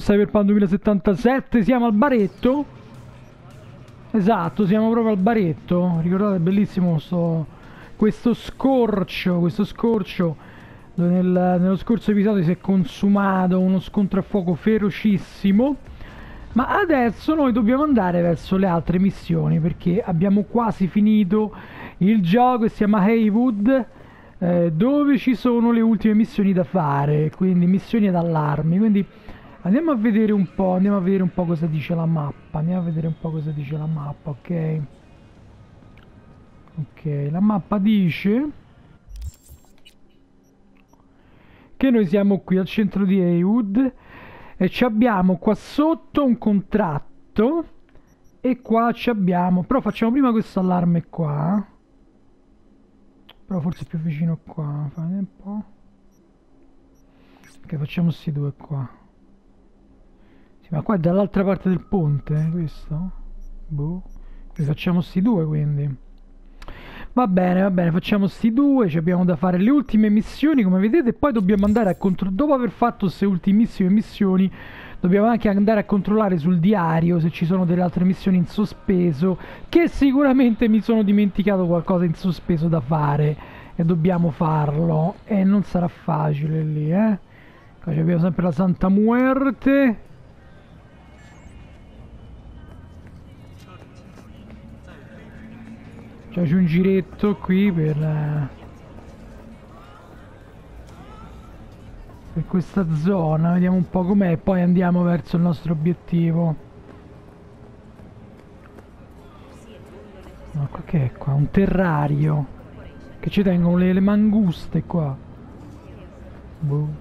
Cyberpunk 2077, siamo al baretto. Esatto, siamo proprio al baretto. Ricordate, bellissimo questo scorcio dove nello scorso episodio si è consumato uno scontro a fuoco ferocissimo. Ma adesso noi dobbiamo andare verso le altre missioni perché abbiamo quasi finito il gioco, si chiama Haywood, dove ci sono le ultime missioni da fare, quindi missioni ad allarmi. Quindi andiamo a vedere un po' cosa dice la mappa. Ok. Ok, la mappa dice che noi siamo qui al centro di Haywood e ci abbiamo qua sotto un contratto e qua ci abbiamo, però facciamo prima questo allarme qua, però forse più vicino qua, fate un po'. Ok, facciamo sti due qua. Sì, ma qua è dall'altra parte del ponte, questo? Boh. Facciamo sti due quindi. Va bene, facciamo sti due, ci abbiamo da fare le ultime missioni, come vedete, e poi dobbiamo andare a controllare, dopo aver fatto queste ultimissime missioni, dobbiamo anche andare a controllare sul diario se ci sono delle altre missioni in sospeso, che sicuramente mi sono dimenticato qualcosa in sospeso da fare, e dobbiamo farlo, e non sarà facile lì, eh. Qua abbiamo sempre la Santa Muerte. C'è un giretto qui per questa zona, vediamo un po' com'è e poi andiamo verso il nostro obiettivo. No, qua che è qua? Un terrario. Che ci tengono le manguste qua. Boh.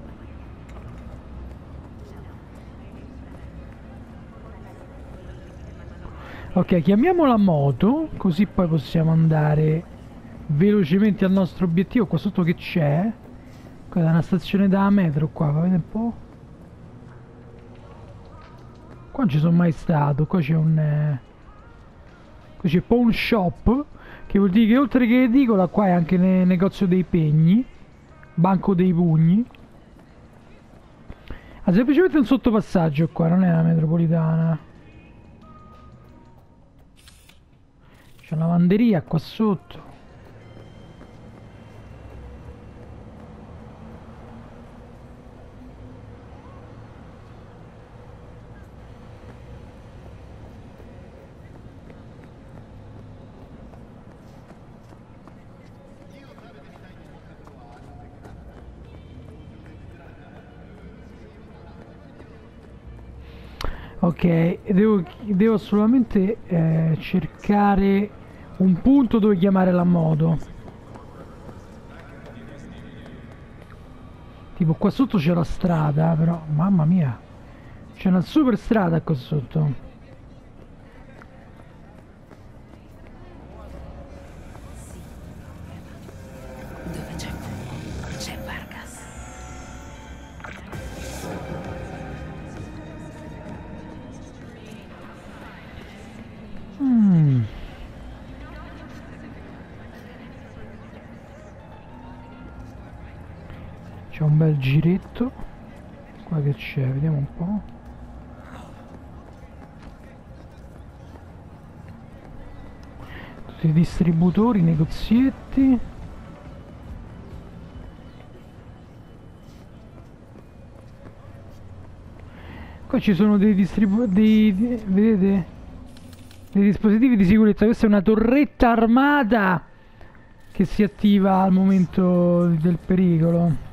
Ok, chiamiamo la moto, così poi possiamo andare velocemente al nostro obiettivo. Qua sotto che c'è? Qua è una stazione da metro qua, vedete un po'? Qua non ci sono mai stato, qua c'è un... qui c'è pawn shop, che vuol dire che oltre che edicola qua è anche negozio dei pegni, banco dei pugni. Ah, semplicemente un sottopassaggio qua, non è una metropolitana. C'è una lavanderia qua sotto. Ok, devo assolutamente cercare un punto dove chiamare la moto. Tipo qua sotto c'è la strada, però mamma mia, c'è una super strada qua sotto. Dove c'è Vargas. C'è un bel giretto. Qua che c'è, vediamo un po'. Tutti i distributori, negozietti. Qua ci sono dei vedete? Dei dispositivi di sicurezza. Questa è una torretta armata che si attiva al momento del pericolo.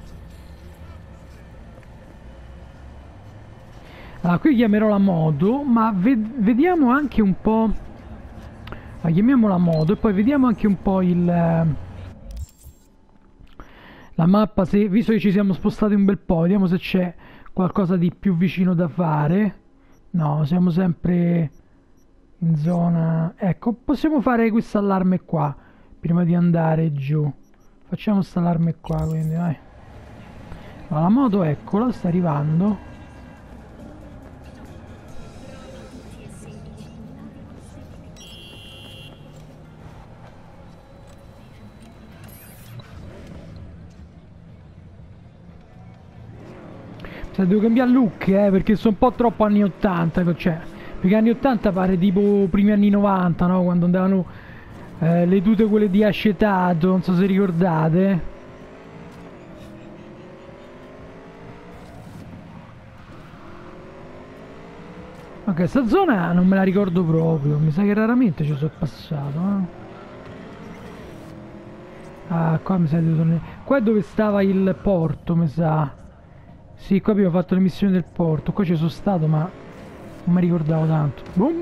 Allora, qui chiamerò la moto, ma vediamo anche un po'. Chiamiamo la moto e poi vediamo anche un po' la mappa, se, visto che ci siamo spostati un bel po', vediamo se c'è qualcosa di più vicino da fare. No, siamo sempre in zona... Ecco, possiamo fare questo allarme qua prima di andare giù. Facciamo questo allarme qua, quindi vai. Allora, la moto, eccola, sta arrivando. Cioè devo cambiare look, perché sono un po' troppo anni 80, cioè, perché anni 80 pare tipo primi anni 90, no? Quando andavano le tute quelle di acetato, non so se ricordate. Ok, sta zona non me la ricordo proprio, mi sa che raramente ci sono passato, Ah, qua mi sa di tornare. Qua è dove stava il porto, mi sa. Sì, qua abbiamo fatto le missioni del porto, qua ci sono stato ma non mi ricordavo tanto. Boom!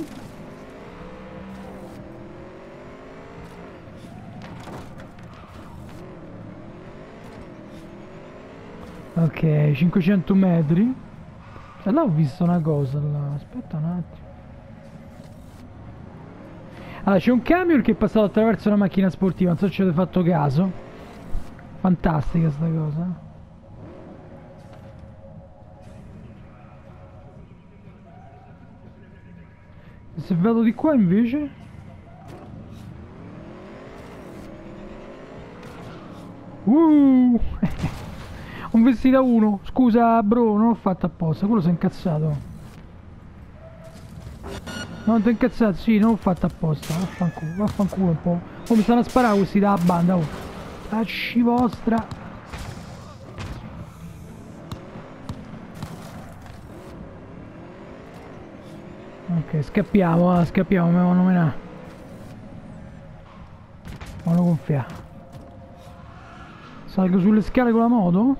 Ok, 500 metri. E là ho visto una cosa, là. Aspetta un attimo. Allora, c'è un camion che è passato attraverso una macchina sportiva, non so se ci avete fatto caso. Fantastica sta cosa. E se vado di qua invece... Un vestito a uno. Scusa bro, non l'ho fatto apposta, quello si è incazzato. Non ti incazzato, sì, non l'ho fatto apposta. Vaffanculo un po'. Oh, mi stanno a sparare questi dalla banda, oh. Tacci vostra. Ok, scappiamo, scappiamo, mi vanno menare. Vanno gonfiare. Salgo sulle scale con la moto?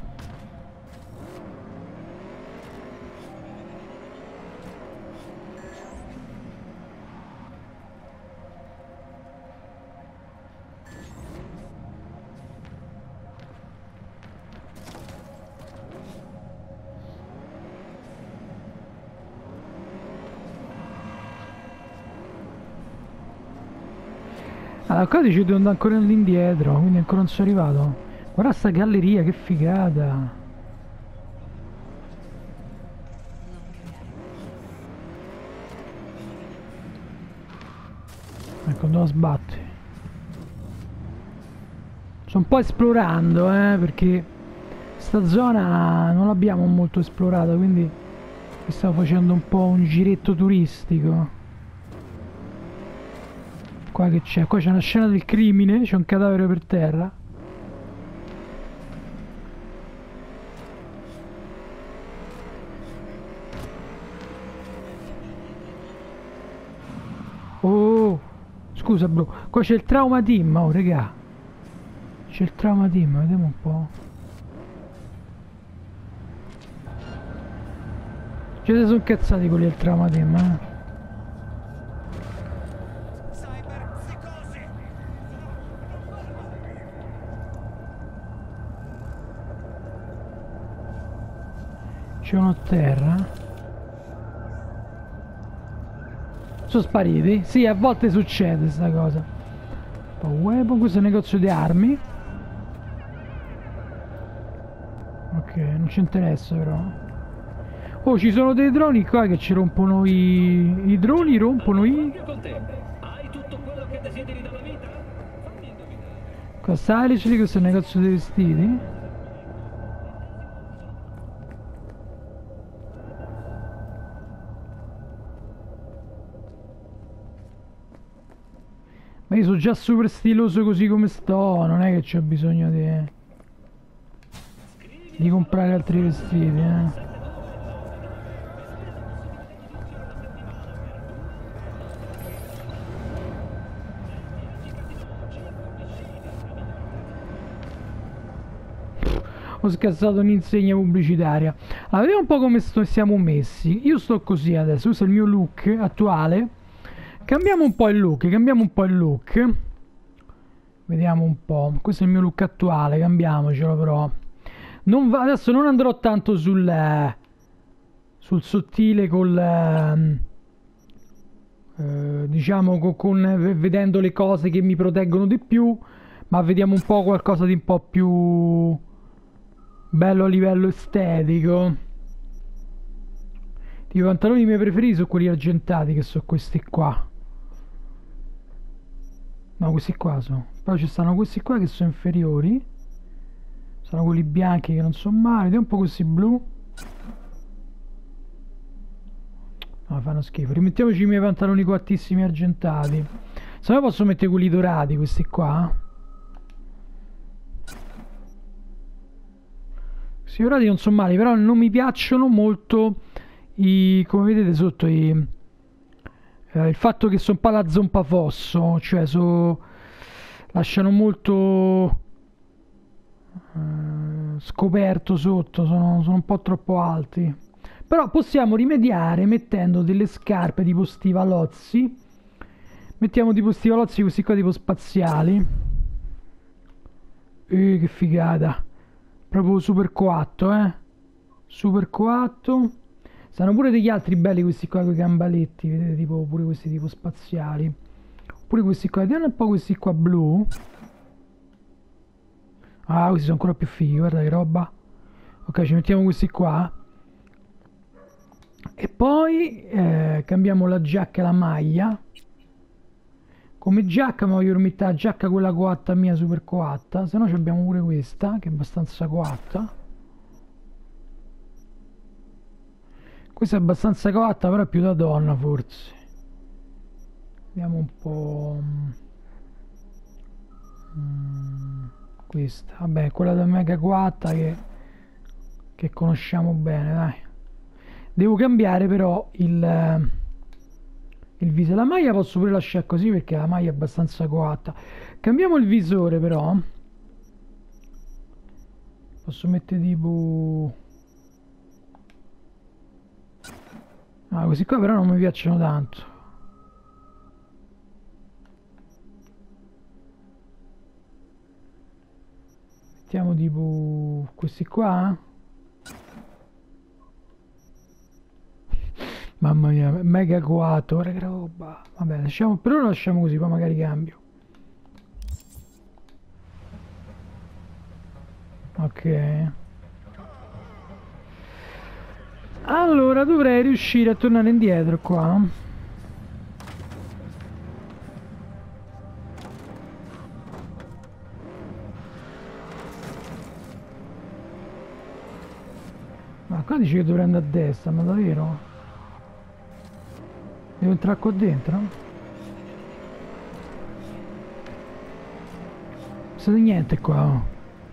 Allora, qua dice devo andare ancora all'indietro, quindi ancora non sono arrivato. Guarda sta galleria, che figata. Ecco, devo sbattere. Sto un po' esplorando, perché sta zona non l'abbiamo molto esplorata, quindi stavo facendo un po' un giretto turistico. Qua che c'è? Qua c'è una scena del crimine, c'è un cadavere per terra. Oh, scusa bro, qua c'è il trauma team, oh regà. C'è il trauma team, vediamo un po'. Ci sono incazzati quelli del trauma team, C'è uno a terra. Sono spariti? Sì, a volte succede sta cosa. Poi weapon, questo è un negozio di armi. Ok, non ci interessa però. Oh, ci sono dei droni qua che ci rompono i droni rompono i... Qua sta Alice lì, questo è un negozio di vestiti. Ma io sono già super stiloso così come sto, non è che c'ho bisogno di comprare altri vestiti, Ho scassato un'insegna pubblicitaria. Allora, vediamo un po' come siamo messi. Io sto così adesso, questo è il mio look attuale. Cambiamo un po' il look, Vediamo un po'. Questo è il mio look attuale, cambiamocelo però. Adesso non andrò tanto sul sottile diciamo vedendo le cose che mi proteggono di più, ma vediamo un po' qualcosa di un po' più bello a livello estetico. I pantaloni miei preferiti sono quelli argentati, che sono questi qua. No, questi qua sono. Poi ci stanno questi qua che sono inferiori. Sono quelli bianchi che non sono male. Vediamo un po' questi blu. No, fanno schifo. Rimettiamoci i miei pantaloni coattissimi argentati. Se no posso mettere quelli dorati, questi qua. Questi dorati non sono male, però non mi piacciono molto i... come vedete sotto i... il fatto che sono palazzo un po' fosso, cioè lasciano molto scoperto sotto, sono un po' troppo alti. Però possiamo rimediare mettendo delle scarpe tipo stivalozzi. Mettiamo tipo stivalozzi questi qua tipo spaziali. Che figata. Proprio super coatto, super coatto. Stanno pure degli altri belli questi qua con i gambaletti, vedete, tipo pure questi tipo spaziali. Pure questi qua, vediamo un po' questi qua blu. Ah, questi sono ancora più fighi, guarda che roba. Ok, ci mettiamo questi qua. E poi cambiamo la giacca e la maglia. Come giacca mi voglio rimettere la giacca quella coatta mia, super coatta. Se no abbiamo pure questa, che è abbastanza coatta. Questa è abbastanza coatta, però è più da donna forse. Vediamo un po'. Questa, vabbè, quella da mega coatta che conosciamo bene, dai. Devo cambiare però il viso. La maglia posso pure lasciare così perché la maglia è abbastanza coatta. Cambiamo il visore però. Posso mettere tipo... Ah, questi qua però non mi piacciono tanto. Mettiamo tipo questi qua. Mamma mia, mega coato, ora che roba. Vabbè, lasciamo, per ora lo lasciamo così, poi magari cambio. Ok. Allora dovrei riuscire a tornare indietro qua. Ma qua dice che dovrei andare a destra, ma davvero? Devo entrare qua dentro? Non sa di niente qua, oh.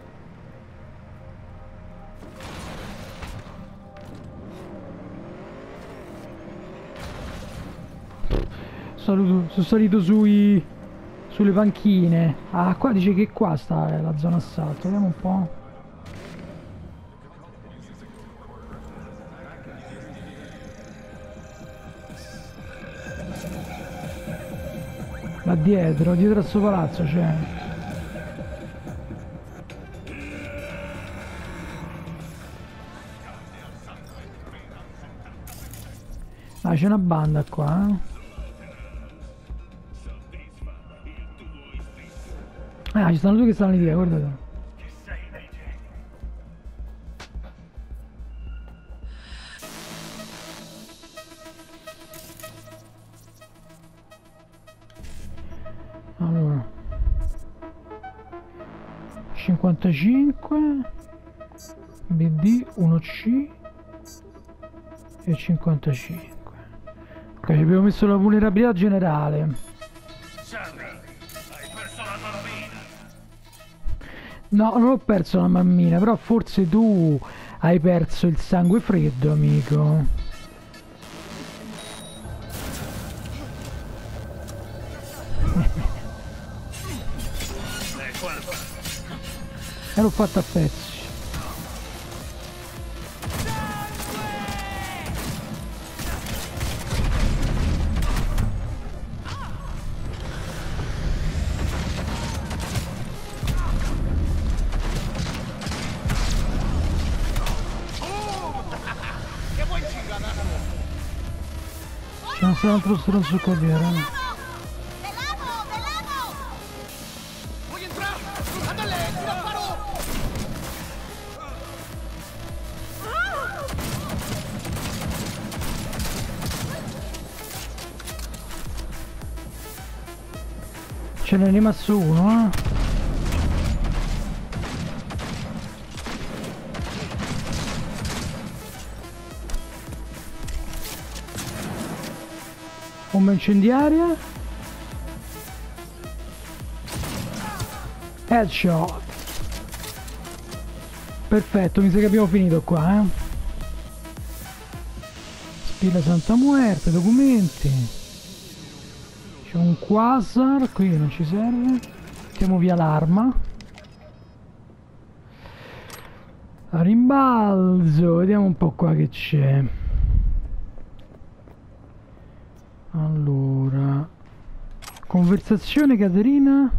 Sono salito sulle panchine. Ah, qua dice che qua sta la zona assalto. Vediamo un po'. Là dietro al suo palazzo c'è. Ah, c'è una banda qua, Ah, ci stanno due che stanno lì, guardate. Allora 55 BD 1C e 55. Ok, ci abbiamo messo la vulnerabilità generale. No, non ho perso la mammina, però forse tu hai perso il sangue freddo, amico. E l'ho fatta a pezzi. C'è un altro stronzo qua dietro. Ce n'è rimasto uno, Bomba incendiaria. Headshot. Perfetto, mi sa che abbiamo finito qua, Spilla Santa Muerte, documenti. C'è un quasar, qui non ci serve. Mettiamo via l'arma. A rimbalzo, vediamo un po' qua che c'è. Allora, conversazione Caterina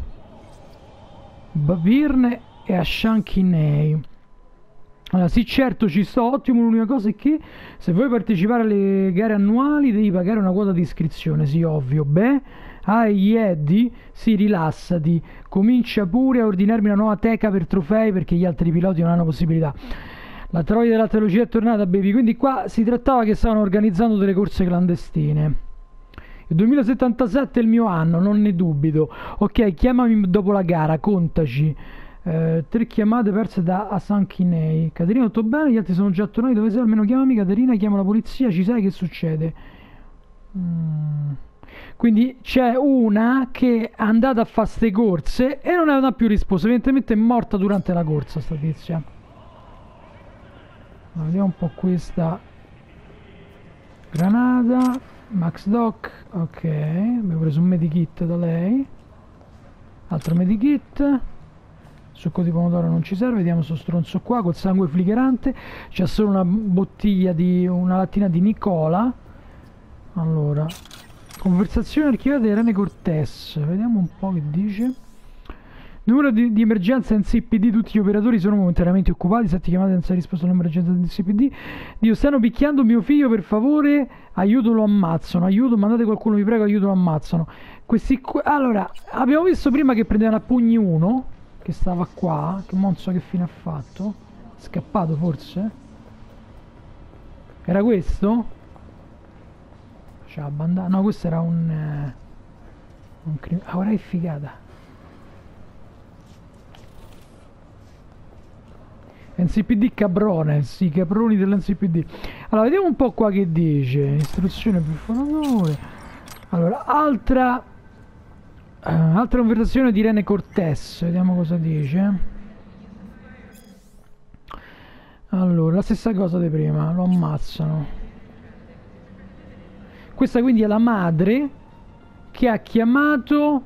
Bavirne e Ashankhinei. Allora, sì, certo, ci sto, ottimo. L'unica cosa è che se vuoi partecipare alle gare annuali devi pagare una quota di iscrizione, sì, ovvio. Beh, Eddie, sì, rilassati, comincia pure a ordinarmi una nuova teca per trofei perché gli altri piloti non hanno possibilità. La troia dell'alta velocità è tornata, baby. Quindi qua si trattava che stavano organizzando delle corse clandestine. Il 2077 è il mio anno, non ne dubito. Ok, chiamami dopo la gara, contaci. 3 chiamate perse da Ashankhinei. Caterina, tutto bene? Gli altri sono già tornati. Dove sei? Almeno chiamami, Caterina, chiamo la polizia. Ci sai che succede? Quindi c'è una che è andata a fare ste corse e non ha più risposto. Evidentemente è morta durante la corsa sta tizia. Allora, vediamo un po' questa granata. Max Doc. Ok, abbiamo preso un medikit da lei. Altro medikit. Succo di pomodoro non ci serve. Vediamo sto stronzo qua col sangue fligerante. C'è solo una bottiglia di una lattina di Nicola. Allora, conversazione archiviata di Irene Cortés. Vediamo un po' che dice. Numero di emergenza NCPD. Tutti gli operatori sono momentaneamente occupati. 7 chiamate senza risposta all'emergenza NCPD. Dio, stanno picchiando mio figlio, per favore aiuto, lo ammazzano. Aiuto, mandate qualcuno, vi prego, aiuto, lo ammazzano. Questi qua. Allora, abbiamo visto prima che prendevano a pugni uno che stava qua, che non so che fine ha fatto. È scappato forse? Era questo? C'ha bandato. No, questo era un criminale. Ah, ora è figata. NCPD cabrone, sì, caproni dell'NCPD. Allora, vediamo un po' qua che dice. Istruzione per favore. Allora, altra conversazione di Irene Cortés. Vediamo cosa dice. Allora, la stessa cosa di prima. Lo ammazzano. Questa quindi è la madre che ha chiamato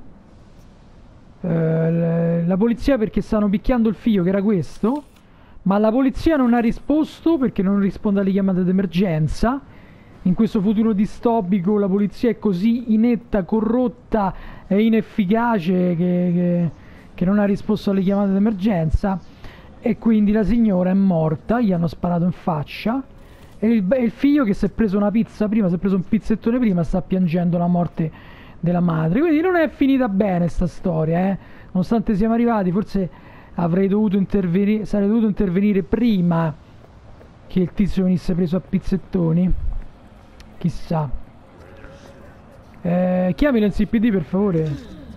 la polizia perché stanno picchiando il figlio, che era questo. Ma la polizia non ha risposto perché non risponde alle chiamate d'emergenza. In questo futuro distopico la polizia è così inetta, corrotta e inefficace che non ha risposto alle chiamate d'emergenza. E quindi la signora è morta, gli hanno sparato in faccia. E il figlio che si è preso una pizza prima, si è preso un pizzettone prima, sta piangendo la morte della madre. Quindi non è finita bene sta storia, nonostante siamo arrivati, forse avrei dovuto intervenire, sarei dovuto intervenire prima che il tizio venisse preso a pizzettoni. Chissà. Chiami l'NCPD per favore.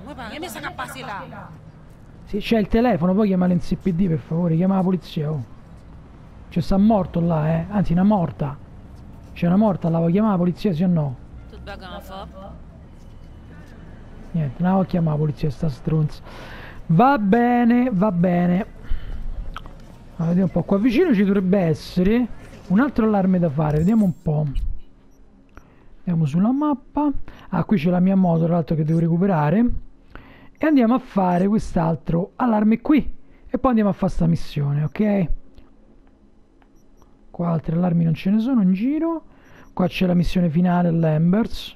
Sì, c'è il telefono, poi chiama l'NCPD per favore, chiama la polizia. Oh. C'è sta morto là, anzi una morta. C'è una morta là, vuoi chiamare la polizia sì o no? Niente, non la chiamare la polizia, sta stronza. Va bene, va bene. Allora, vediamo un po'. Qua vicino ci dovrebbe essere un altro allarme da fare. Vediamo un po'. Andiamo sulla mappa. Ah, qui c'è la mia moto, tra l'altro, che devo recuperare. E andiamo a fare quest'altro allarme qui. E poi andiamo a fare sta missione, ok? Qua altri allarmi non ce ne sono in giro. Qua c'è la missione finale all'Embers.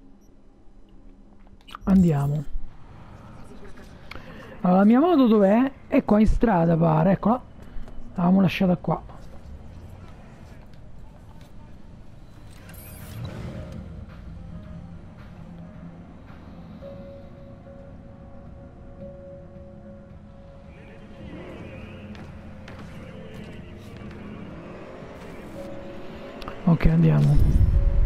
Andiamo. Allora, la mia moto dov'è? È qua in strada, pare. Eccola. L'avevamo lasciata qua. Ok, andiamo.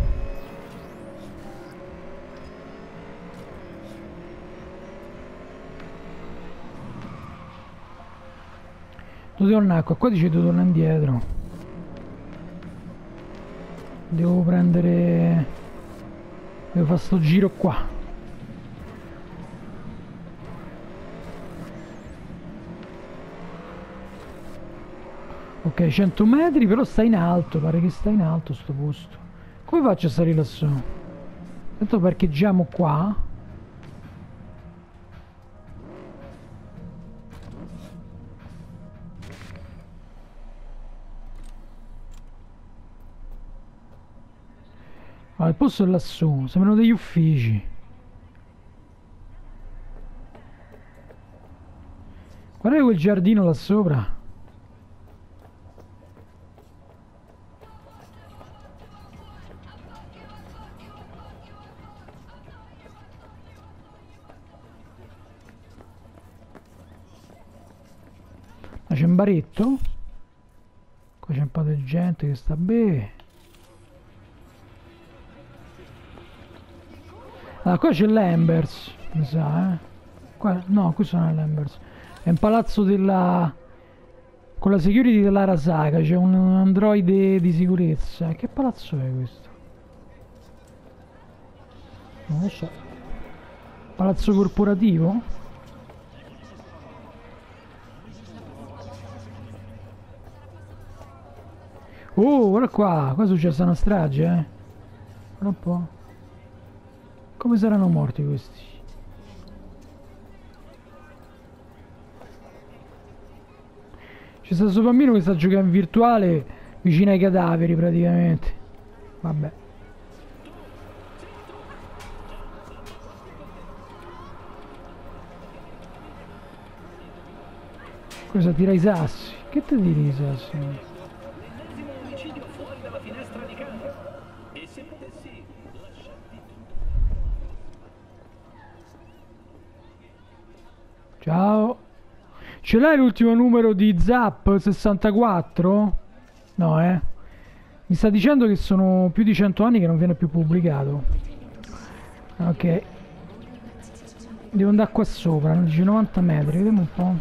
Devo tornare qua, dice devo tornare indietro. Devo prendere Devo fare sto giro qua. Ok, 100 metri, però sta in alto, pare che sta in alto sto posto. Come faccio a salire lassù? Intanto parcheggiamo qua. Ah, il posto è lassù, sembrano degli uffici. Guarda quel giardino là sopra. Là c'è un baretto. Qua c'è un po' di gente che sta a bere. Allora, qua c'è l'Ambers, mi sa, eh? Qua, no, questo non è l'Ambers. È un palazzo della... con la security dell'Arasaka, c'è un androide di sicurezza. Che palazzo è questo? Non lo so. Palazzo corporativo? Oh, guarda qua, qua è successa una strage, eh? Guarda un po'. Come saranno morti questi? C'è stato questo bambino che sta giocando in virtuale vicino ai cadaveri praticamente. Vabbè. Cosa tira i sassi? Che te tiri i sassi? Ciao. Ce l'hai l'ultimo numero di Zap 64? No, eh. Mi sta dicendo che sono più di 100 anni che non viene più pubblicato. Ok. Devo andare qua sopra, non dice 90 metri, vediamo un po'.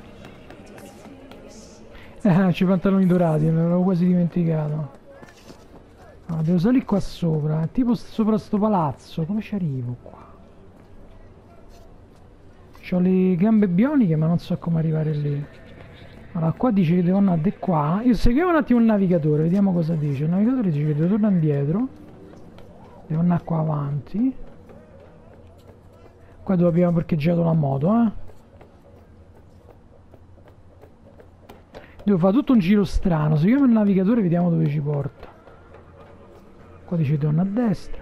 C'è i pantaloni dorati, me l'avevo quasi dimenticato. No, devo salire qua sopra, tipo sopra sto palazzo, come ci arrivo qua? C'ho le gambe bioniche ma non so come arrivare lì. Allora qua dice che devo andare di qua. Io seguiamo un attimo il navigatore, vediamo cosa dice. Il navigatore dice che devo tornare indietro. Devo andare qua avanti. Qua dove abbiamo parcheggiato la moto, eh. Devo fare tutto un giro strano. Seguiamo il navigatore e vediamo dove ci porta. Qua dice che devo andare a destra.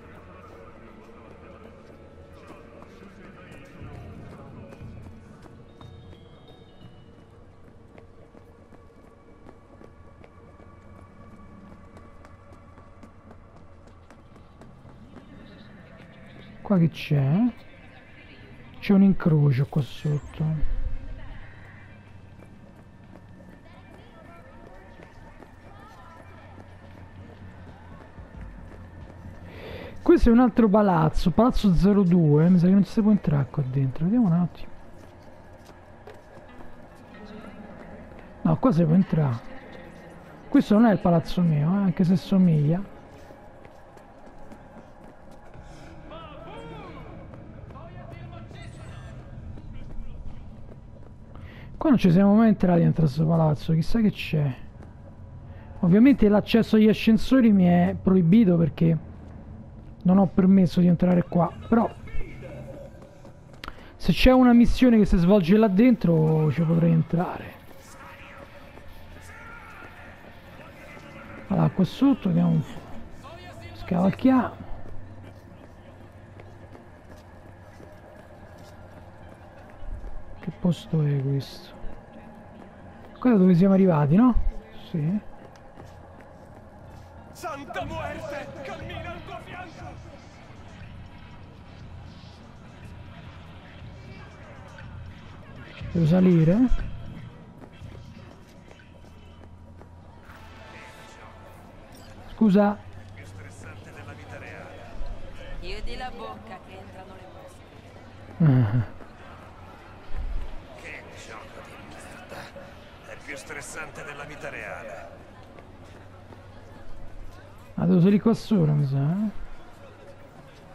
Qua che c'è? C'è un incrocio qua sotto. Questo è un altro palazzo, palazzo 02, mi sa che non si può entrare qua dentro, vediamo un attimo. No, qua si può entrare. Questo non è il palazzo mio, anche se somiglia. Qua non ci siamo mai entrati dentro questo palazzo, chissà che c'è. Ovviamente l'accesso agli ascensori mi è proibito perché non ho permesso di entrare qua, però se c'è una missione che si svolge là dentro ci potrei entrare. Allora, qua sotto andiamo un po'. Scavalchiamo. Che posto è questo? Qua da dove siamo arrivati, no? Sì. Santa muerte! Cammina al tuo fianco! Devo salire? Scusa. Più stressante della vita reale. Chiudi la bocca che entrano le mosche. Che gioco di merda. È più stressante della vita reale. Ah, devo salire qua sopra, mi sa, eh?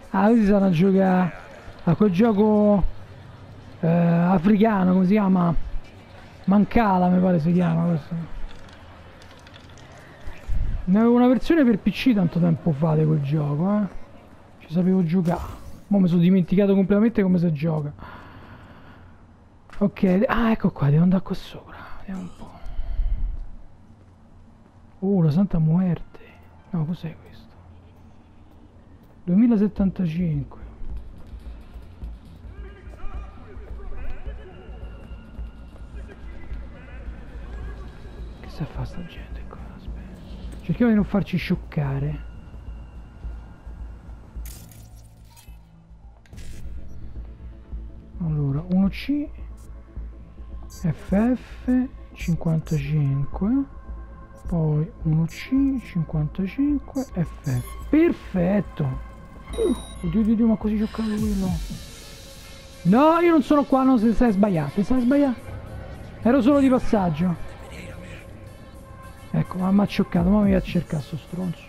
Ah, questi stanno a giocare a quel gioco africano, come si chiama? Mancala mi pare si chiama questo. Ne avevo una versione per PC tanto tempo fa di quel gioco, eh. Ci sapevo giocare. Mo' mi sono dimenticato completamente come si gioca. Ok, ah ecco qua, devo andare qua sopra. Vediamo un po'. La Santa Muerte. No, cos'è questo? 2075. Che sta a fare sta gente qua? Aspetta. Cerchiamo di non farci scioccare. Allora, 1C FF 55, poi 1C 55 FF. Perfetto. Oddio, ma così giocavo quello. No, io non sono qua, no, se stai sbagliato, ero solo di passaggio. Ecco, ma mi ha cioccato, ma mi va a cercare sto stronzo.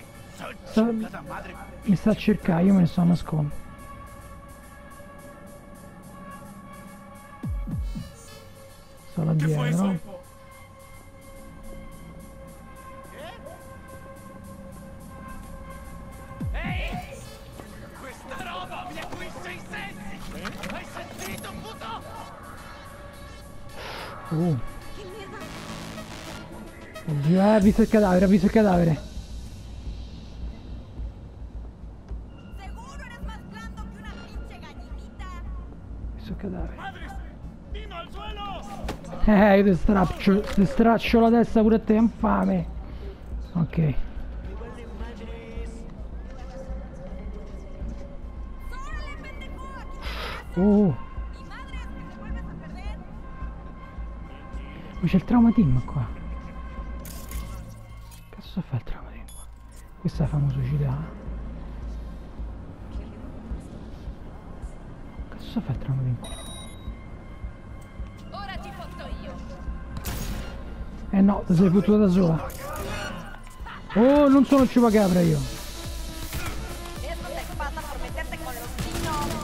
Mi sta a cercare, io me ne sto a nascondere. Sto là dietro. Questa roba mi acquista i sensi! Hai sentito, puto? Oddio, ha visto il cadavere, Seguro eres más blando que una pinche gallinita. Visto il cadavere. Madres, Dino al suelo! Io ti straccio la testa pure a te, infame. Ok. ¡Órale, pendejo! ¡Aquí Oh, y madres que te vuelves a perder! c'è il trauma team qua. Cazzo sta a fare il trauma team qua? Questa è la famosità. Cazzo sta a fare il trauma team qua? Ora ci fotto io. Eh no, ti sei fottuta da sola. Oh, non sono il ciupacabra io. Esto te pasa por meterte con los niños.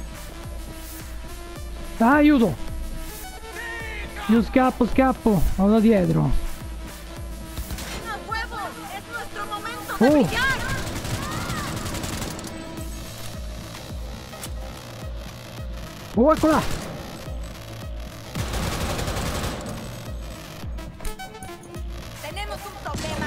Ah, aiuto! Io scappo, vado da dietro. ¡A huevos! ¡Es nuestro momento Oh. de brillar! Oh, eccola! ¡Tenemos un problema!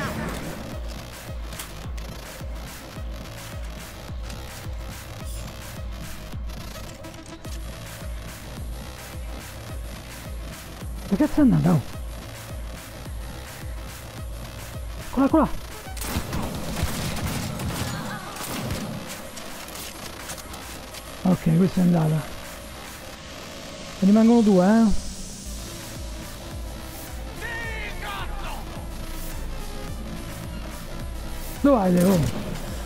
Che cazzo è andata? Oh. Eccola! Ok, questa è andata. Ne rimangono due, eh? Dove vai, Leo?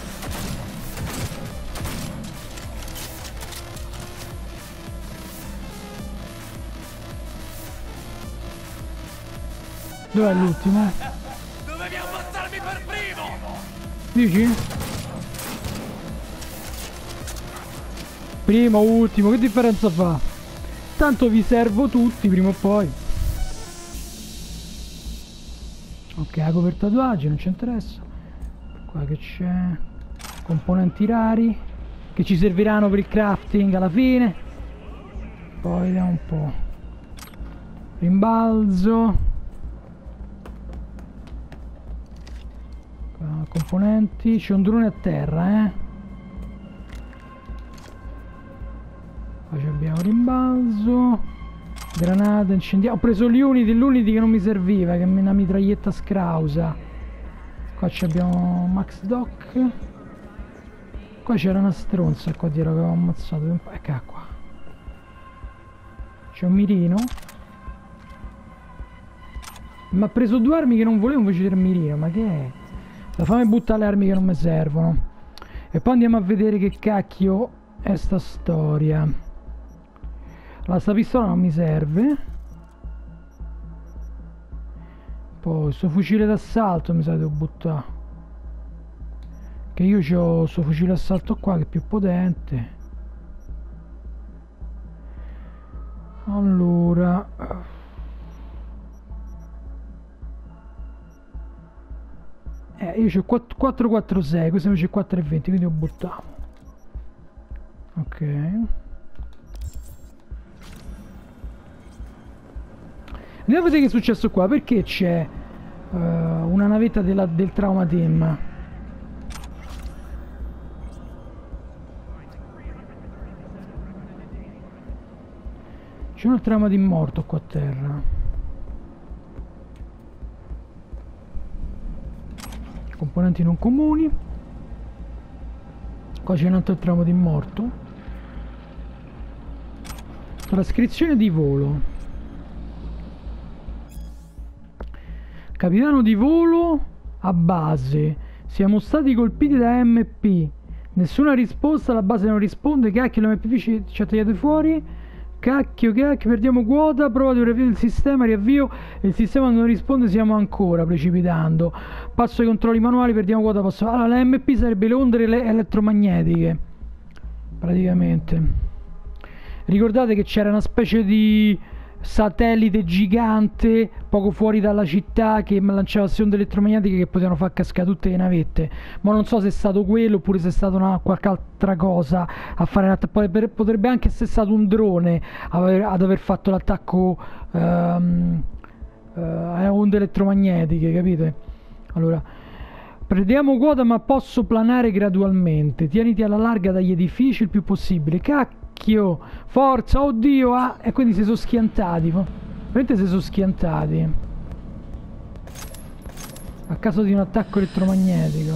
Dov'è l'ultimo? Dovevi ammazzarmi per primo! Dici? Primo, ultimo, che differenza fa? Tanto vi servo tutti prima o poi. Ok, la coperta tatuaggi non ci interessa. Qua che c'è? Componenti rari che ci serviranno per il crafting alla fine. Poi vediamo un po'. Rimbalzo. Qua, componenti. C'è un drone a terra, eh. Poi abbiamo rimbalzo, granata, incendiaria. Ho preso l'unity che non mi serviva, che è una mitraglietta scrausa. Qua abbiamo Max Doc. Qua c'era una stronza qua dietro che avevo ammazzato. Eccola qua. C'è un mirino. Mi ha preso due armi che non volevo invece del mirino. Ma che è? La fammi buttare le armi che non mi servono. E poi andiamo a vedere che cacchio è sta storia. Sta pistola non mi serve. Poi sto fucile d'assalto mi sa che devo buttare. Che io ho questo fucile assalto qua che è più potente. Allora, io ho 446, questo invece è 420, quindi lo buttiamo. Ok. Andiamo a vedere che è successo qua, perché c'è una navetta del Trauma Team. C'è un Trauma Team morto qua a terra. Componenti non comuni. Qua c'è un altro Trauma Team morto. Trascrizione di volo. Capitano di volo a base. Siamo stati colpiti da MP. Nessuna risposta, la base non risponde. Cacchio, l'MP ci ha tagliato fuori. Cacchio, perdiamo quota. Prova di riavviare il sistema, riavvio. Il sistema non risponde, siamo ancora precipitando. Passo ai controlli manuali, perdiamo quota. Allora, la MP sarebbe le onde elettromagnetiche. Praticamente. Ricordate che c'era una specie di satellite gigante poco fuori dalla città che lanciava onde elettromagnetiche che potevano far cascare tutte le navette, ma non so se è stato quello oppure se è stata qualche altra cosa a fare potrebbe anche essere stato un drone ad aver fatto l'attacco a onde elettromagnetiche, capite? Allora, prendiamo quota, ma posso planare gradualmente. Tieniti alla larga dagli edifici il più possibile. Cacchio, forza, oddio, e quindi si sono schiantati. Veramente si sono schiantati a causa di un attacco elettromagnetico.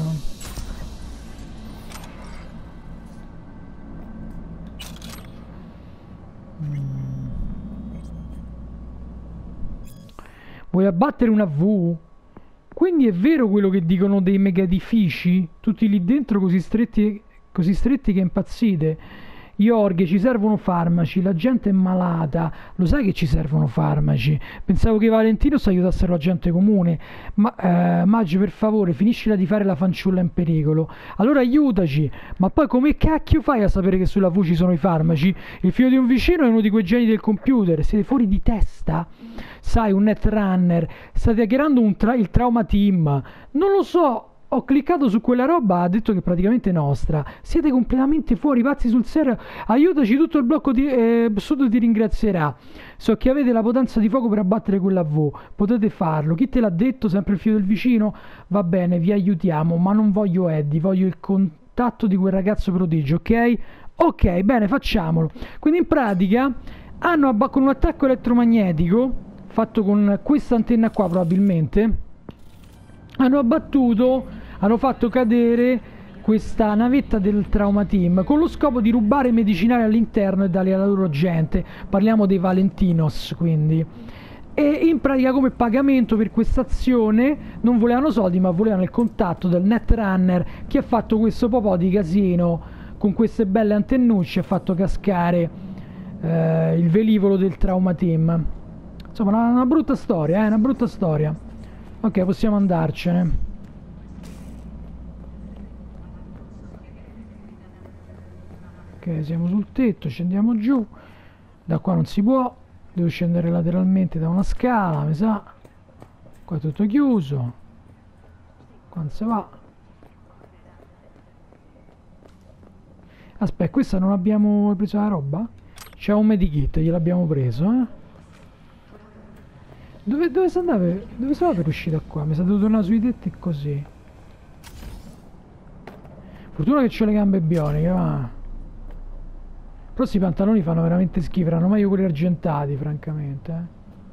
Vuoi abbattere una V? Quindi è vero quello che dicono dei mega edifici? Tutti lì dentro così stretti che impazzite. Jorge, ci servono farmaci, la gente è malata. Lo sai che ci servono farmaci? Pensavo che Valentino si aiutassero la gente comune. Ma Maggi, per favore, finiscila di fare la fanciulla in pericolo. Allora aiutaci. Ma poi come cacchio fai a sapere che sulla V ci sono i farmaci? Il figlio di un vicino è uno di quei geni del computer. Siete fuori di testa? Sai, un netrunner. State hackerando il Trauma Team. Non lo so. Ho cliccato su quella roba, ha detto che è praticamente nostra. Siete completamente fuori, pazzi sul serio. Aiutaci, tutto il blocco sud ti ringrazierà. So che avete la potenza di fuoco per abbattere quella V. Potete farlo. Chi te l'ha detto? Sempre il figlio del vicino? Va bene, vi aiutiamo, ma non voglio Eddie, voglio il contatto di quel ragazzo prodigio, ok? Ok, bene, facciamolo. Quindi in pratica con un attacco elettromagnetico, fatto con questa antenna qua probabilmente, hanno fatto cadere questa navetta del Trauma Team con lo scopo di rubare medicinali all'interno e darli alla loro gente. Parliamo dei Valentinos, quindi. E in pratica, come pagamento per questa azione, non volevano soldi ma volevano il contatto del netrunner che ha fatto questo po' di casino con queste belle antennucce, ha fatto cascare il velivolo del Trauma Team. Insomma, una brutta storia, una brutta storia. Ok, possiamo andarcene. Ok, siamo sul tetto, scendiamo giù. Da qua non si può. Devo scendere lateralmente da una scala, mi sa. Qua è tutto chiuso. Qua non si va. Aspetta, questa non abbiamo preso la roba? C'è un medikit, gliel'abbiamo preso, eh? Dove si andava? Dove si va per uscire da qua? Mi sa dovuto tornare sui tetti così. Fortuna che c'ho le gambe bioniche, va. Però questi pantaloni fanno veramente schifo, erano meglio quelli argentati, francamente.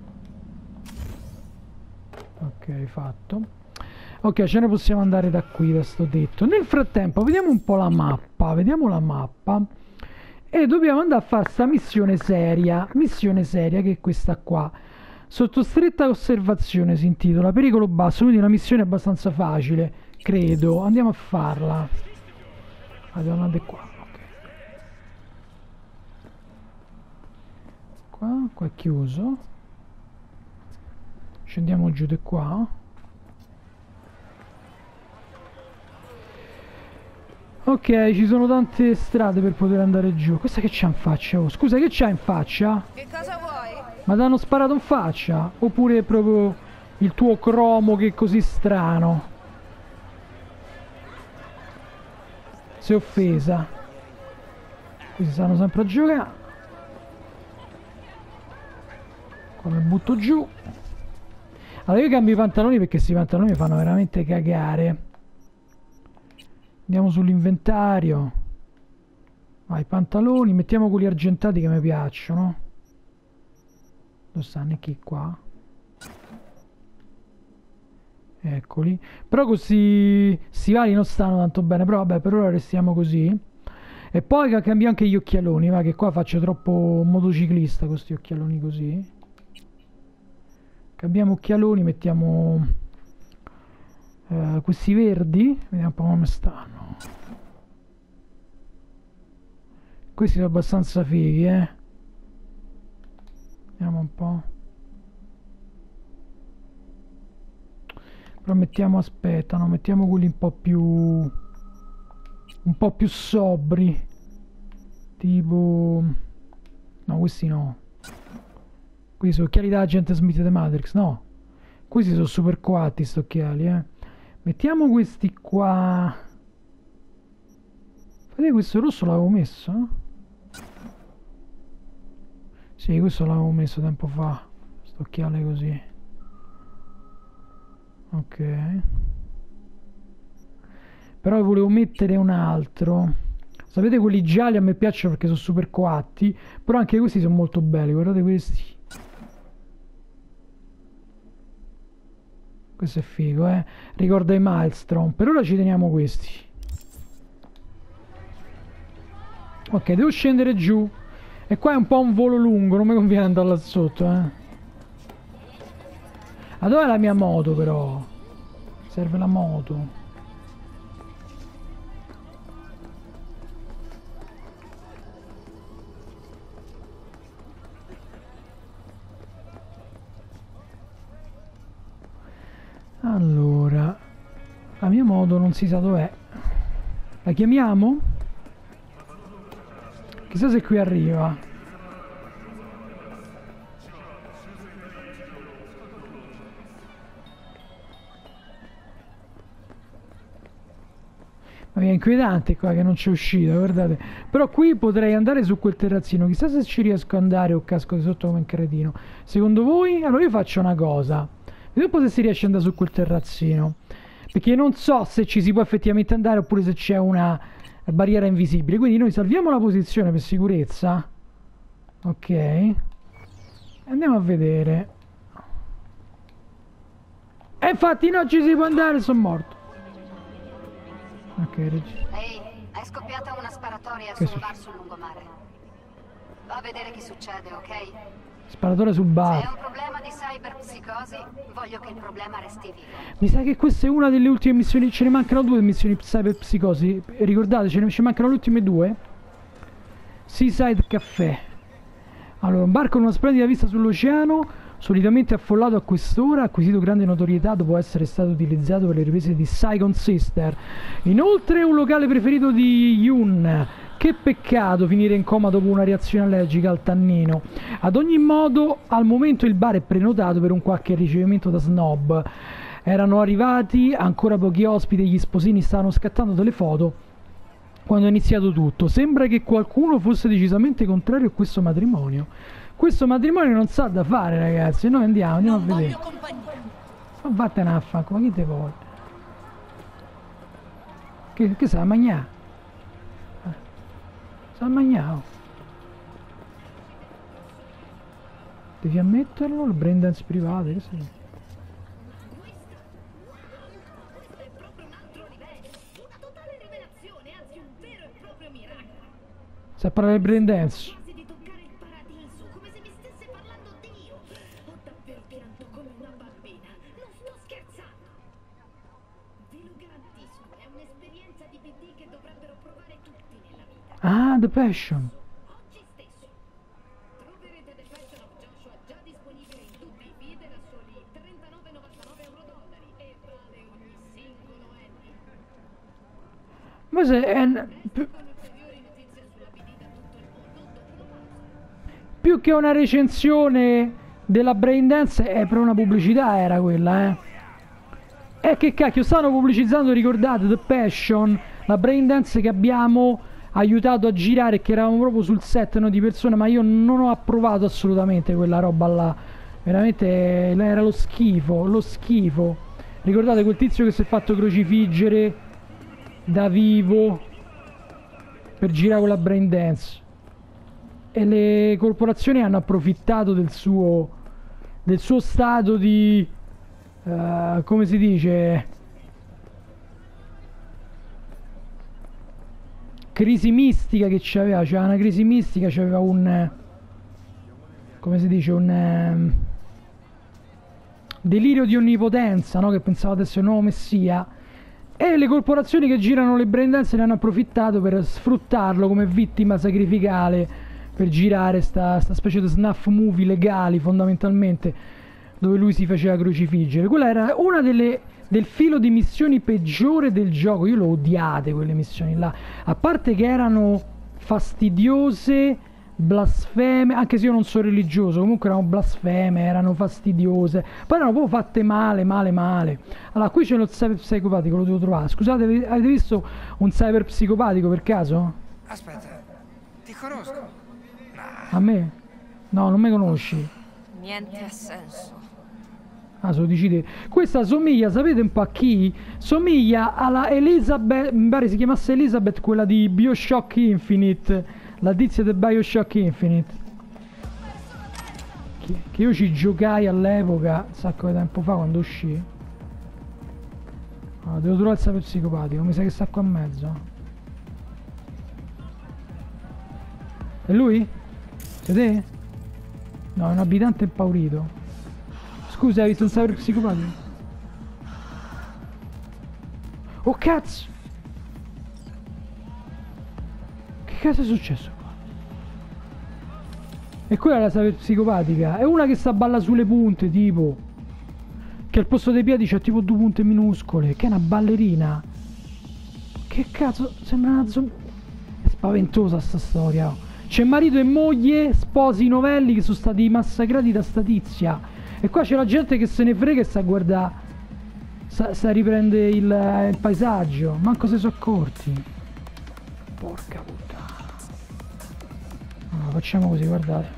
Ok, fatto. Ok, ce ne possiamo andare da qui, da sto tetto. Nel frattempo, vediamo un po' la mappa. Vediamo la mappa. E dobbiamo andare a fare sta missione seria. Missione seria, che è questa qua. Sotto stretta osservazione si intitola. Pericolo basso, quindi una missione abbastanza facile, credo. Andiamo a farla. Allora, andate qua. Okay. Qua è chiuso. Scendiamo giù di qua. Ok, ci sono tante strade per poter andare giù. Questa che c'ha in faccia? Oh, scusa, che c'ha in faccia? Che cosa vuoi? Ma ti hanno sparato in faccia? Oppure è proprio il tuo cromo che è così strano? Si è offesa. Questi stanno sempre a giocare. Qua mi butto giù. Allora io cambio i pantaloni perché questi pantaloni mi fanno veramente cagare. Andiamo sull'inventario. Vai, pantaloni, mettiamo quelli argentati che mi piacciono. Dove stanno chi qua? Eccoli. Però questi stivali non stanno tanto bene. Però vabbè, per ora restiamo così. E poi cambio anche gli occhialoni, va che qua faccio troppo motociclista con questi occhialoni così. Cambiamo occhialoni, mettiamo questi verdi, vediamo un po' come stanno. Questi sono abbastanza fighi, vediamo un po'. Però mettiamo, aspetta, no, mettiamo quelli un po' più sobri. Tipo... no, questi no. Questi sono occhiali da Agent Smith The Matrix, no. Questi sono super coatti sti occhiali, Mettiamo questi qua. Vedete, questo rosso l'avevo messo? Sì, questo l'avevo messo tempo fa. Sto occhiale così. Ok. Però volevo mettere un altro. Sapete, quelli gialli a me piacciono perché sono super coatti. Però anche questi sono molto belli. Guardate questi. Questo è figo, Ricorda i Maelstrom. Per ora ci teniamo questi. Ok, devo scendere giù. E qua è un po' un volo lungo. Non mi conviene andare là sotto, Ma dov'è la mia moto, però? Serve la moto. Allora, la mia moto non si sa dov'è. La chiamiamo? Chissà se qui arriva. Ma è inquietante qua che non c'è uscita, guardate. Però qui potrei andare su quel terrazzino. Chissà se ci riesco ad andare o casco di sotto come un cretino. Secondo voi? Allora io faccio una cosa. Vediamo un po' se si riesce ad andare su quel terrazzino. Perché non so se ci si può effettivamente andare oppure se c'è una barriera invisibile. Quindi noi salviamo la posizione per sicurezza. Ok. Andiamo a vedere. E infatti non ci si può andare, sono morto. Ok, Ehi, è scoppiata una sparatoria su un bar sul lungomare. Va a vedere che succede, ok? Sparatore sul bar. Se è un problema di cyberpsicosi, voglio che il problema resti vivo. Mi sa che questa è una delle ultime missioni. Ce ne mancano 2 missioni cyberpsicosi. Ricordate, ci mancano le ultime 2. Seaside Café. Allora, un bar con una splendida vista sull'oceano, solitamente affollato a quest'ora, ha acquisito grande notorietà dopo essere stato utilizzato per le riprese di Saigon Sister. Inoltre è un locale preferito di Yoon. Che peccato finire in coma dopo una reazione allergica al tannino. Ad ogni modo, al momento il bar è prenotato per un qualche ricevimento da snob. Erano arrivati ancora pochi ospiti e gli sposini stavano scattando delle foto quando è iniziato tutto. Sembra che qualcuno fosse decisamente contrario a questo matrimonio. Questo matrimonio non sa da fare, ragazzi. Noi andiamo a vedere. Ma vattene a fanculo, ma chi te vuole? Che sa mangiare? Sa mangiare. Devi ammetterlo, il braindance privato, che sei? Sa parlare del braindance. Ah, The Passion. Oggi stesso troverete The Passion of Joshua già disponibile in tutti i feed a soli $39,99 e vale ogni singolo anno. Forse più che una recensione della Braindance è per una pubblicità, era quella, E che cacchio, stanno pubblicizzando, ricordate, The Passion, la Braindance che abbiamo aiutato a girare, che eravamo proprio sul set, no, di persone, ma io non ho approvato assolutamente quella roba là. Veramente era lo schifo, lo schifo. Ricordate quel tizio che si è fatto crocifiggere da vivo per girare con la Braindance? E le corporazioni hanno approfittato del suo stato di come si dice, crisi mistica che c'aveva. C'era una crisi mistica, c'aveva un, come si dice, un delirio di onnipotenza, no? Che pensava di essere un nuovo messia, e le corporazioni che girano le Braindance ne hanno approfittato per sfruttarlo come vittima sacrificale per girare sta specie di snuff movie legali, fondamentalmente, dove lui si faceva crocifiggere. Quella era una del filo di missioni peggiore del gioco. Io le ho odiate quelle missioni là, a parte che erano fastidiose, blasfeme, anche se io non sono religioso, comunque erano blasfeme, erano fastidiose, poi erano proprio fatte male. Allora, qui c'è lo cyber psicopatico, lo devo trovare. Scusate, avete visto un cyber psicopatico per caso? Aspetta, ti conosco. A me? No, non mi conosci. Niente ha senso. Ah, se lo dici te. Questa somiglia, sapete un po' a chi? Somiglia alla Elizabeth, mi pare si chiamasse Elizabeth, quella di BioShock Infinite, la tizia di BioShock Infinite, che io ci giocai all'epoca, un sacco di tempo fa, quando uscì. Allora, devo trovare il cyber psicopatico, mi sa che sta qua in mezzo. È lui? Sei te? No, è un abitante impaurito. Scusa, hai visto un cyber psicopatico? Oh cazzo! Che cazzo è successo qua? E quella è la cyber psicopatica. È una che sta a balla sulle punte, tipo, che al posto dei piedi c'ha tipo 2 punte minuscole, che è una ballerina. Che cazzo? Sembra una zombie. È spaventosa sta storia. C'è marito e moglie, sposi novelli, che sono stati massacrati da sta tizia. E qua c'è la gente che se ne frega e sta a guardare, sta a riprendere il paesaggio. Manco se sono accorti. Porca puttana. Allora, facciamo così, guardate.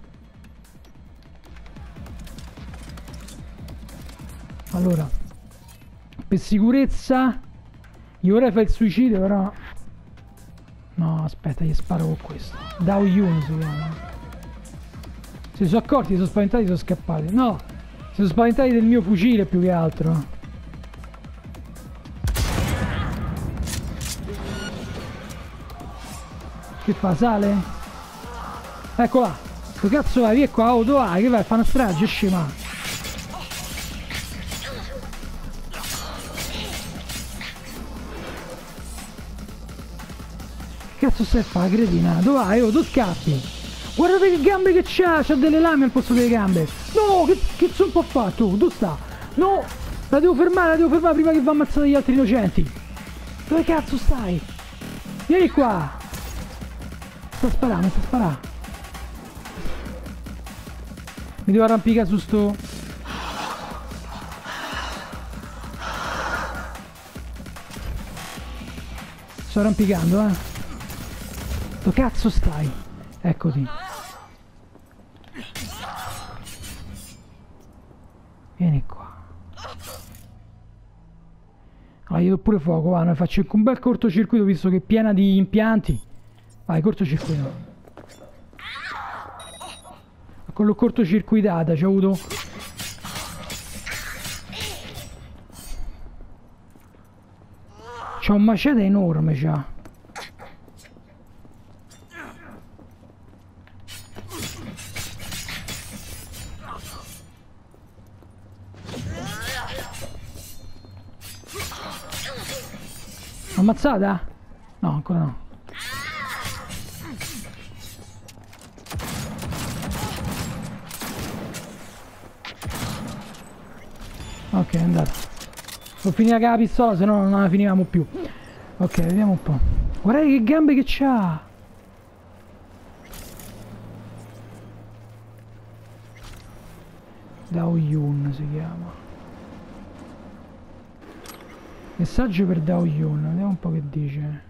Allora, per sicurezza io vorrei fare il suicidio, però no, aspetta, gli sparo con questo. Dao Yun si chiama. Si sono accorti, si sono spaventati, sono scappati. No, si sono spaventati del mio fucile più che altro. Che fa, sale? Eccola. Che cazzo vai? Via qua, auto vai, che vai? Fa una strage, scema. Che cazzo stai a fare, cretina? Dove vai? Oh, tu scappi. Guardate che gambe che c'ha, c'ha delle lame al posto delle gambe. No, che zompo ha fatto? Dove sta? No, la devo fermare prima che va a ammazzare gli altri innocenti. Dove cazzo stai? Vieni qua. Sta sparando, sta sparando. Mi devo arrampicare su sto... Sto arrampicando, Dove cazzo stai? Eccoti. Vieni qua. Allora io do pure fuoco, va, noi faccio un bel cortocircuito visto che è piena di impianti. Vai, cortocircuito. Con l'ho cortocircuitata, c'ho avuto... C'ho un macete enorme, c'ha. Ammazzata? No, ancora no. Ok, è andata. Devo finire con la pistola, se no non la finivamo più. Ok, vediamo un po'. Guardate che gambe che c'ha! Dao Yun si chiama. Messaggio per Dao Yun, vediamo un po' che dice.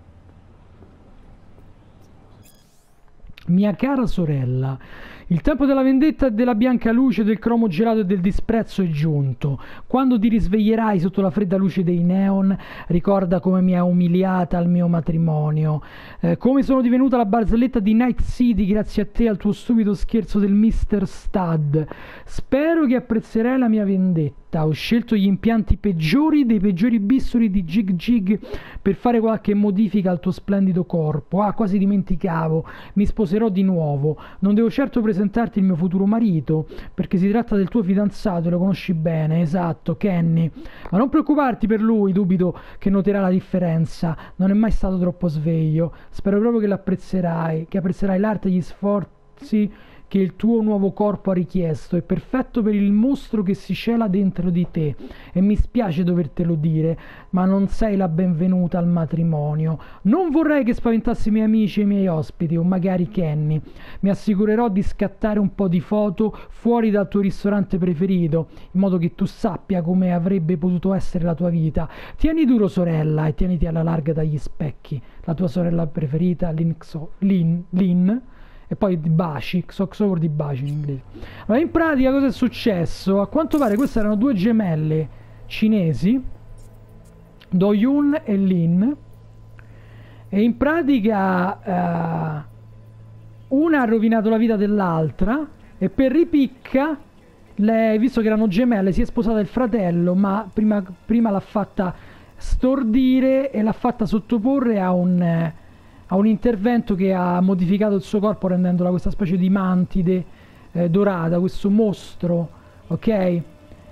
Mia cara sorella, il tempo della vendetta e della bianca luce, del cromo gelato e del disprezzo è giunto. Quando ti risveglierai sotto la fredda luce dei neon, ricorda come mi ha umiliata al mio matrimonio, come sono divenuta la barzelletta di Night City grazie a te e al tuo stupido scherzo del Mr. Stud. Spero che apprezzerai la mia vendetta. Ho scelto gli impianti peggiori dei peggiori bisturi di Jig Jig per fare qualche modifica al tuo splendido corpo. Ah, quasi dimenticavo, mi sposerò di nuovo. Non devo certo presentarti il mio futuro marito, perché si tratta del tuo fidanzato e lo conosci bene, esatto, Kenny. Ma non preoccuparti per lui, dubito che noterà la differenza. Non è mai stato troppo sveglio. Spero proprio che l'apprezzerai, che apprezzerai l'arte e gli sforzi che il tuo nuovo corpo ha richiesto. È perfetto per il mostro che si cela dentro di te, e mi spiace dovertelo dire, ma non sei la benvenuta al matrimonio. Non vorrei che spaventassi i miei amici e i miei ospiti, o magari Kenny. Mi assicurerò di scattare un po' di foto fuori dal tuo ristorante preferito, in modo che tu sappia come avrebbe potuto essere la tua vita. Tieni duro, sorella, e tieniti alla larga dagli specchi. La tua sorella preferita, Lynn, e poi di baci, di baci in inglese. Allora, in pratica cosa è successo? A quanto pare queste erano due gemelle cinesi, Do Yun e Lin, e in pratica una ha rovinato la vita dell'altra, e per ripicca lei, visto che erano gemelle, si è sposata il fratello, ma prima l'ha fatta stordire e l'ha fatta sottoporre a un intervento che ha modificato il suo corpo, rendendola questa specie di mantide dorata, questo mostro, ok?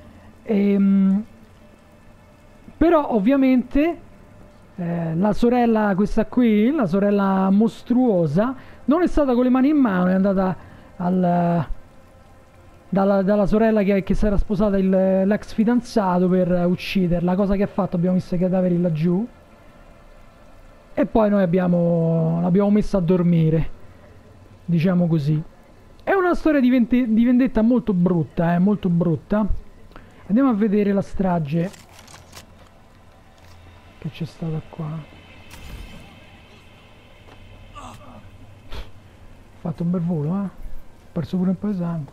Però ovviamente la sorella, questa qui, la sorella mostruosa, non è stata con le mani in mano, è andata dalla sorella che si era sposata l'ex fidanzato per ucciderla, cosa che ha fatto. Abbiamo visto i cadaveri laggiù. E poi noi l'abbiamo messa a dormire, diciamo così. È una storia di vendetta molto brutta, molto brutta. Andiamo a vedere la strage che c'è stata qua. Ho fatto un bel volo, Ho perso pure un po' di sangue.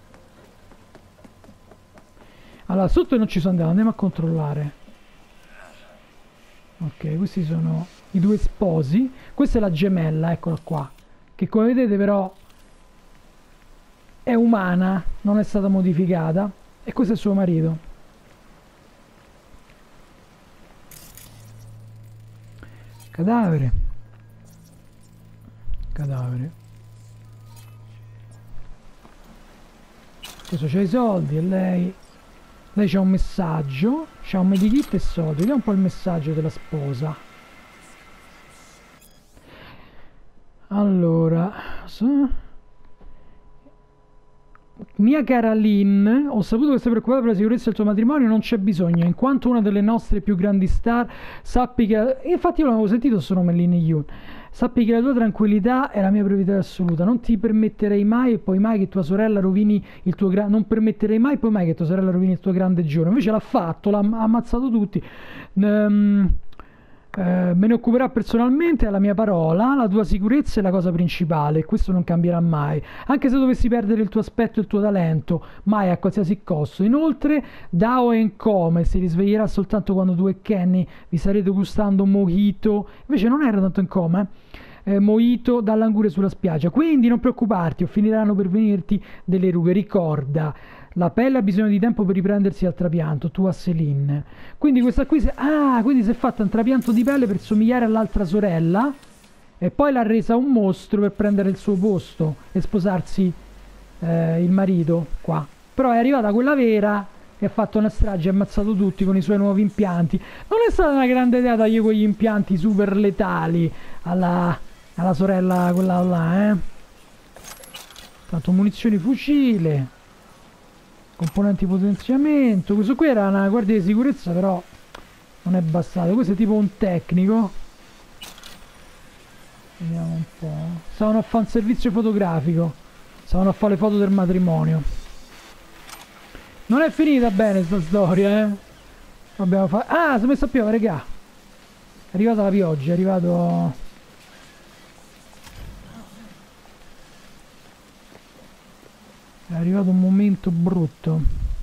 Allora, sotto non ci sono andato, andiamo a controllare. Ok, questi sono i due sposi. Questa è la gemella, eccola qua, che come vedete però è umana, non è stata modificata, e questo è suo marito. Cadavere. Questo c'ha i soldi, e lei c'ha un messaggio, c'ha un medikit e soldi. Vediamo un po' il messaggio della sposa. Allora, mia cara Lynn, ho saputo che sei preoccupata per la sicurezza del tuo matrimonio. Non c'è bisogno, in quanto una delle nostre più grandi star, sappi che... Infatti io non avevo sentito il suo nome, Lynn Yun. Sappi che la tua tranquillità è la mia priorità assoluta. Non ti permetterei mai e poi mai che tua sorella rovini il tuo non permetterei mai e poi mai che tua sorella rovini il tuo grande giorno. Invece l'ha fatto, l'ha ammazzato tutti. Me ne occuperà personalmente, alla mia parola. La tua sicurezza è la cosa principale, e questo non cambierà mai, anche se dovessi perdere il tuo aspetto e il tuo talento, mai a qualsiasi costo. Inoltre Dao è in coma e si risveglierà soltanto quando tu e Kenny vi sarete gustando un mojito. Invece non era tanto in coma, mojito dall'anguria sulla spiaggia. Quindi non preoccuparti, o finiranno per venirti delle rughe. Ricorda, la pelle ha bisogno di tempo per riprendersi dal trapianto, tu a Céline. Quindi questa qui quindi si è fatta un trapianto di pelle per somigliare all'altra sorella, e poi l'ha resa un mostro per prendere il suo posto e sposarsi il marito qua. Però è arrivata quella vera e ha fatto una strage, ha ammazzato tutti con i suoi nuovi impianti. Non è stata una grande idea dargli quegli impianti super letali alla sorella quella là, Tanto munizioni fucile, componenti potenziamento. Questo qui era una guardia di sicurezza, però Non è bastato. Questo è tipo un tecnico. Vediamo un po'. Stavano a fare un servizio fotografico. Stavano a fare le foto del matrimonio. Non è finita bene sta storia, eh. Abbiamo fatto... Ah, si è messo a piovere, raga. È arrivata la pioggia, è arrivato... È arrivato un momento brutto.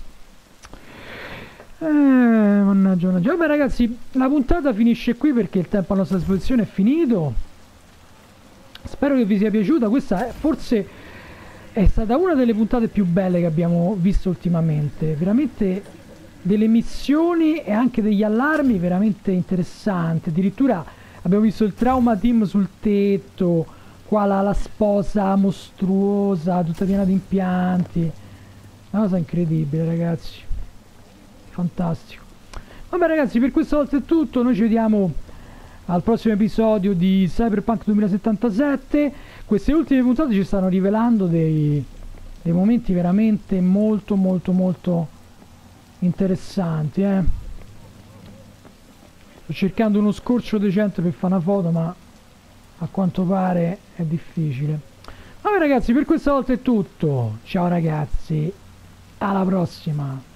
Mannaggia, mannaggia. Vabbè ragazzi, la puntata finisce qui perché il tempo a nostra disposizione è finito. Spero che vi sia piaciuta. Questa forse è stata una delle puntate più belle che abbiamo visto ultimamente. Veramente delle missioni e anche degli allarmi veramente interessanti. Addirittura abbiamo visto il trauma team sul tetto. Qua la sposa mostruosa, tutta piena di impianti. Una cosa incredibile ragazzi. Fantastico. Vabbè ragazzi, per questa volta è tutto. Noi ci vediamo al prossimo episodio di Cyberpunk 2077. Queste ultime puntate ci stanno rivelando dei momenti veramente molto interessanti, Sto cercando uno scorcio decente per fare una foto, ma a quanto pare è difficile. Vabbè ragazzi, per questa volta è tutto. Ciao ragazzi, alla prossima.